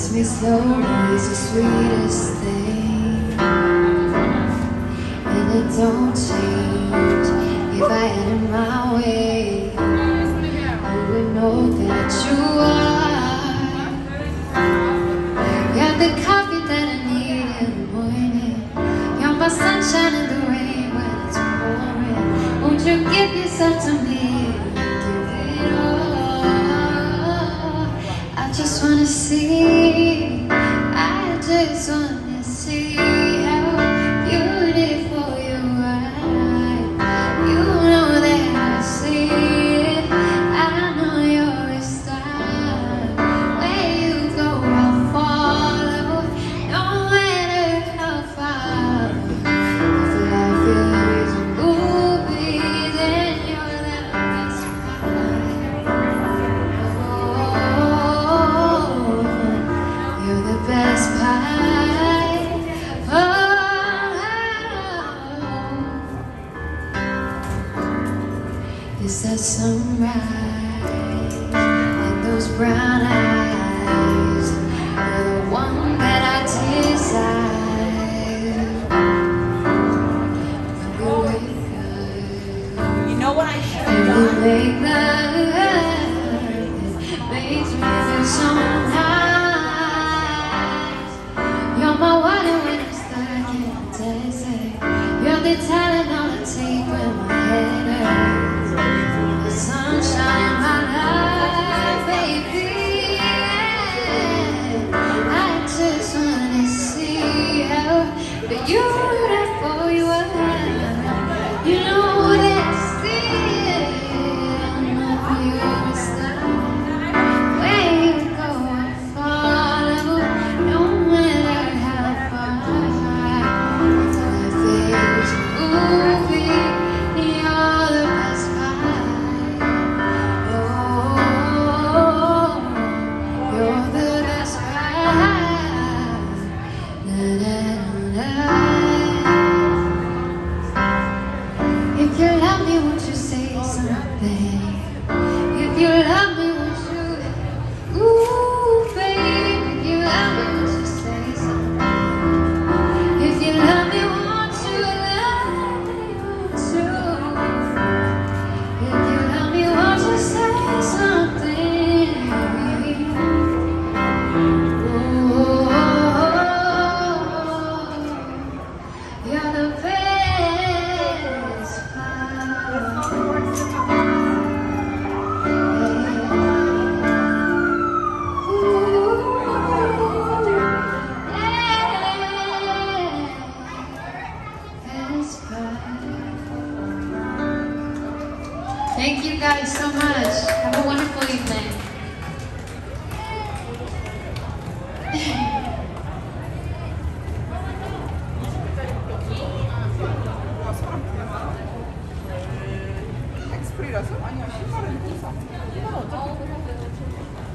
Kiss me slowly is the sweetest thing, and it don't change if I had it my way. You would know that you are. You're the coffee that I need in the morning. You're my sunshine in the rain when it's pouring. Won't you give yourself to me? Give it all. I just wanna see. I just wanna see how beautiful you are. You know that I see it. I know you're a star. Where you go, I'll follow, no matter how far. If life is a movie, then you're the best part. Oh, you're the best part. Oh, it's that sunrise and those brown eyes. You're the one that I desire. When we wake up, You know what I should have and we done? make love, it makes me feel so nice. You're my water when I'm stuck in the desert. You're the talent on the tape when my head hurts. The sunshine in my life, baby. I just wanna see how beautiful you are. You know that still I'm not your star. Where you go, I follow, no matter how far. Life is a movie, you're the best part. Oh, you're the best part. Na, na, na, na. If you love me, won't you say something? If you love me, won't you? Ooh, baby, if you love me, won't you say something? If you love me, won't you? Love me, won't you? If you love me, won't you say something? Oh, you're the best part. Thank you guys so much. Have a wonderful evening. 엑스프리라서? 아니야, 신발은 좀 싸. 신발은 어차피